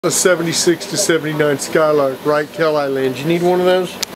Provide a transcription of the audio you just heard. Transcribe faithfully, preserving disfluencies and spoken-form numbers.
A seventy-six to seventy-nine Skylark, right tail light land. You need one of those?